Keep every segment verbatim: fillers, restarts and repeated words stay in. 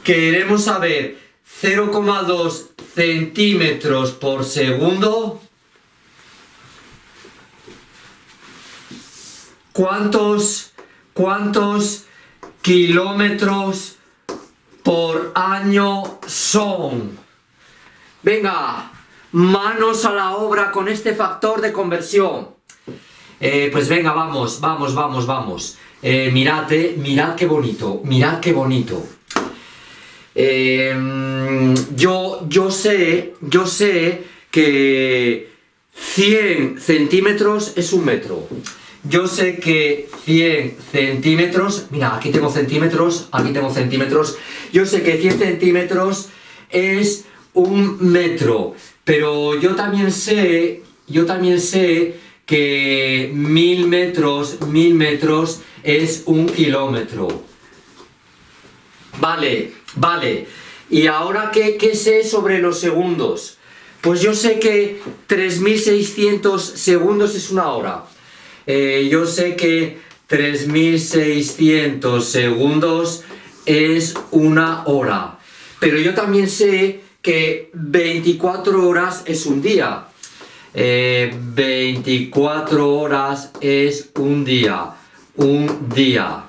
queremos saber cero coma dos centímetros por segundo. ¿Cuántos, cuántos kilómetros por año son? Venga, manos a la obra con este factor de conversión. Eh, pues venga, vamos, vamos, vamos, vamos. Eh, mirad, eh, mirad qué bonito, mirad qué bonito. Eh, yo, yo sé, yo sé que cien centímetros es un metro. Yo sé que cien centímetros, mira, aquí tengo centímetros, aquí tengo centímetros. Yo sé que cien centímetros es un metro, pero yo también sé, yo también sé que mil metros, mil metros es un kilómetro. Vale, vale. ¿Y ahora qué, qué sé sobre los segundos? Pues yo sé que tres mil seiscientos segundos es una hora. Eh, yo sé que tres mil seiscientos segundos es una hora. Pero yo también sé que veinticuatro horas es un día. Eh, veinticuatro horas es un día. Un día.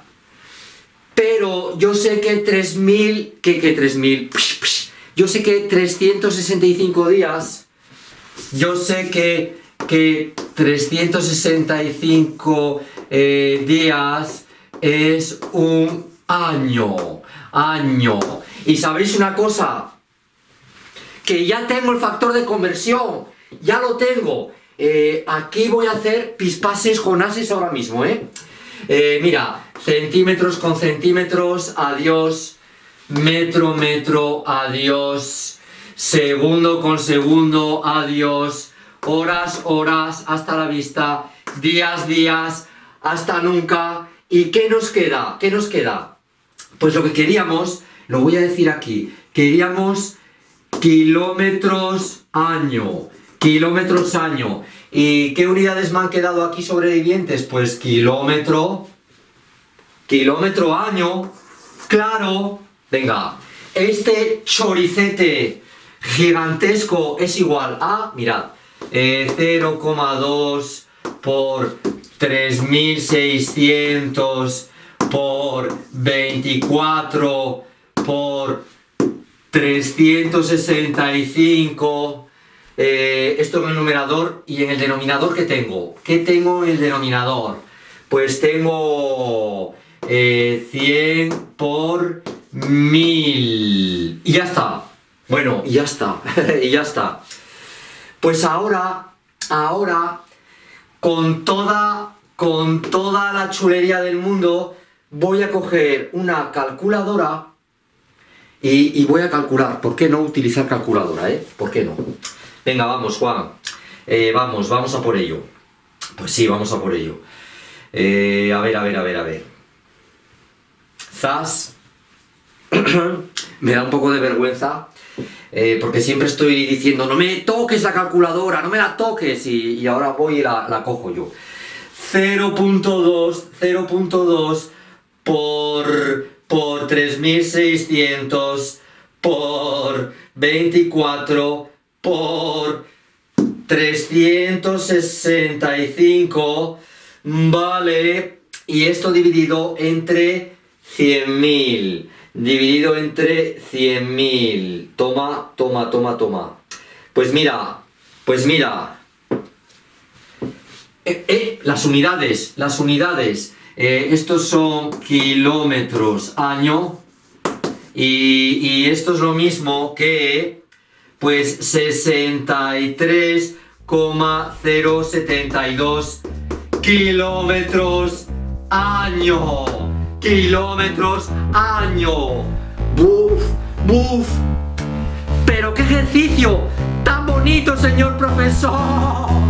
Pero yo sé que tres mil... ¿Qué, qué tres mil? Yo sé que trescientos sesenta y cinco días... Yo sé que... que trescientos sesenta y cinco eh, días es un año. Año. ¿Y sabéis una cosa? Que ya tengo el factor de conversión. Ya lo tengo. Eh, aquí voy a hacer pispases jonases ahora mismo, ¿eh? Eh, mira, centímetros con centímetros, adiós. Metro, metro, adiós. Segundo con segundo, adiós. Horas, horas, hasta la vista. Días, días, hasta nunca. ¿Y qué nos queda? ¿Qué nos queda? Pues lo que queríamos, lo voy a decir aquí, queríamos kilómetros año. Kilómetros año. ¿Y qué unidades me han quedado aquí sobrevivientes? Pues kilómetro, kilómetro año, claro. Venga, este choricete gigantesco es igual a, mirad, eh, cero coma dos por tres mil seiscientos por veinticuatro por trescientos sesenta y cinco. Eh, esto en el numerador. Y en el denominador, ¿qué tengo? ¿Qué tengo en el denominador? Pues tengo eh, cien por mil. Y ya está. Bueno, y ya está. Y ya está. Pues ahora, ahora, con toda, con toda la chulería del mundo, voy a coger una calculadora y, y voy a calcular. ¿Por qué no utilizar calculadora, eh? ¿Por qué no? Venga, vamos, Juan. Eh, vamos, vamos a por ello. Pues sí, vamos a por ello. Eh, a ver, a ver, a ver, a ver. Zas. Me da un poco de vergüenza. Eh, porque siempre estoy diciendo, no me toques la calculadora, no me la toques. Y, y ahora voy y la, la cojo yo. cero punto dos, cero punto dos por, por tres mil seiscientos por veinticuatro por trescientos sesenta y cinco, vale, y esto dividido entre cien mil, dividido entre cien mil, toma, toma, toma, toma, pues mira, pues mira, eh, eh, las unidades, las unidades, eh, estos son kilómetros año, y, y esto es lo mismo que... Pues sesenta y tres coma cero setenta y dos kilómetros año. Kilómetros año. Buf, buf. Pero qué ejercicio tan bonito, señor profesor.